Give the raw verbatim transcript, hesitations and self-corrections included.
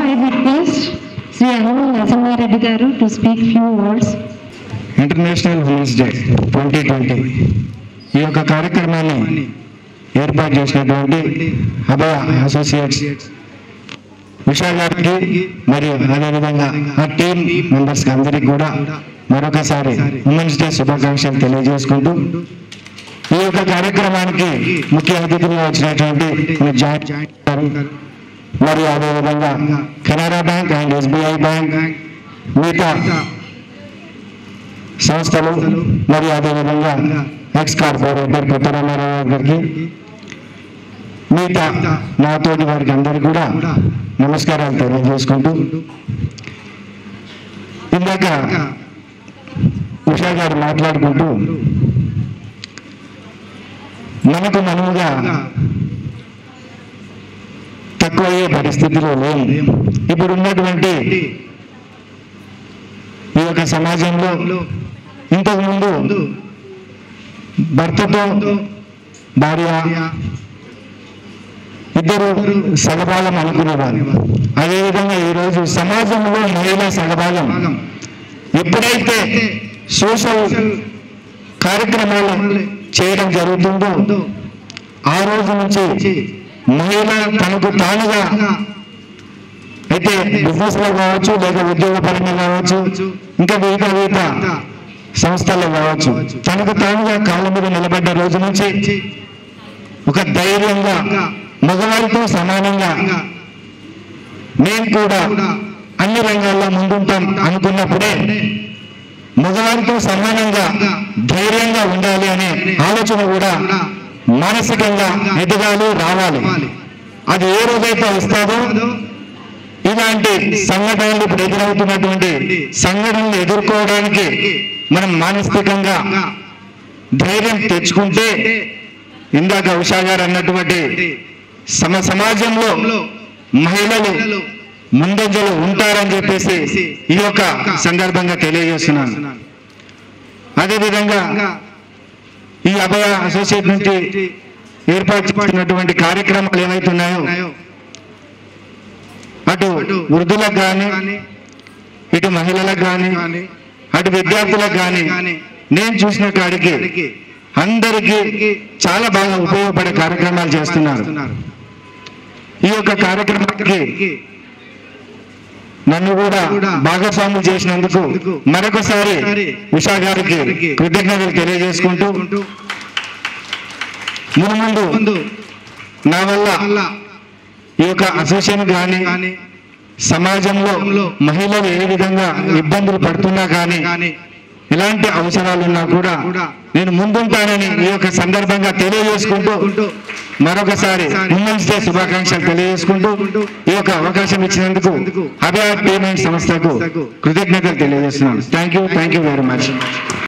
I request Sri Anil Narasimhareddy garu to speak few words. International women's day twenty twenty ఈ యొక్క కార్యక్రమాన్ని ఏర్పాటు చేసినటువంటి అభయ అసోసియేట్స్ ఉషా గారికి మరియు అదేవిధంగా ఆ టీమ్ మెంబర్స్కి అందరికీ కూడా మరొకసారి ఉమెన్స్ డే శుభాకాంక్షలు తెలియజేసుకుంటూ ఈ యొక్క కార్యక్రమానికి ముఖ్య అతిథులుగా వచ్చినటువంటి జాయింట్ గారు మరియు అదేవిధంగా Canara bank and SBI bank మిగతా సంస్థలు మరియు అదేవిధంగా ఎక్స్ కార్పొరేటర్ కొత్త రామారావు గారికి మిగతా నాతోటి వారికి అందరికీ కూడా నమస్కారాలు తెలియజేసుకుంటూ ఇందాక ఉషా గారు మాట్లాడుకుంటూ మనకు మనముగా తక్కువయ్యే పరిస్థితిలో లేవు. ఇప్పుడు ఉన్నటువంటి ఈ యొక్క సమాజంలో ఇంతకుముందు భర్తతో భార్య ఇద్దరు సగభాగం అనుకునేవారు. అదేవిధంగా ఈరోజు సమాజంలో మహిళా సగభాగం ఎప్పుడైతే సోషల్ కార్యక్రమాలు చేయడం జరుగుతుందో ఆ రోజు నుంచి మహిళ తనకు తానుగా అయితే బిజినెస్ లో కావచ్చు, లేక ఉద్యోగపరంగా కావచ్చు, ఇంకా మిగతా మిగతా సంస్థల్లో కావచ్చు, తనకు తానుగా కాళ్ళ మీద నిలబడ్డ రోజు నుంచి ఒక ధైర్యంగా మగవారితో సమానంగా మేము కూడా అన్ని రంగాల్లో ముందుంటాం అనుకున్నప్పుడే మగవారితో సమానంగా ధైర్యంగా ఉండాలి అనే ఆలోచన కూడా మానసికంగా ఎదగాలి, రావాలి. అది ఏ రోజైతే వస్తాదో ఇలాంటి సంఘటనలు ఇప్పుడు ఎదురవుతున్నటువంటి సంఘటనలు ఎదుర్కోవడానికి మనం మానసికంగా ధైర్యం తెచ్చుకుంటే ఇందాక ఉషా గారు అన్నటువంటి సమ సమాజంలో మహిళలు ముందంజలో ఉంటారని చెప్పేసి ఈ యొక్క సందర్భంగా తెలియజేస్తున్నాను. అదేవిధంగా ఈ అభయ అసోసియేట్ నుంచి ఏర్పాటు చేస్తున్నటువంటి కార్యక్రమాలు ఏవైతున్నాయో అటు వృద్ధులకు కానీ, ఇటు మహిళలకు కానీ, అటు విద్యార్థులకు కానీ నేను చూసిన కాడికి అందరికీ చాలా బాగా ఉపయోగపడే కార్యక్రమాలు చేస్తున్నారు. ఈ యొక్క కార్యక్రమానికి నన్ను కూడా భాగస్వాములు చేసినందుకు మరొకసారి ఉషా గారికి కృతజ్ఞతలు తెలియజేసుకుంటూ ముందు నా వల్ల ఈ యొక్క అసోసియేషన్ కానీ సమాజంలో మహిళలు ఏ విధంగా ఇబ్బందులు పడుతున్నా కానీ ఎలాంటి అవసరాలున్నా కూడా నేను ముందుంటానని ఈ యొక్క సందర్భంగా తెలియజేసుకుంటూ మరొకసారి ఉమెన్స్ డే శుభాకాంక్షలు తెలియజేసుకుంటూ ఈ యొక్క అవకాశం ఇచ్చినందుకు అభయ పేమెంట్ సంస్థకు కృతజ్ఞతలు తెలియజేస్తున్నాను. Thank you thank you very much.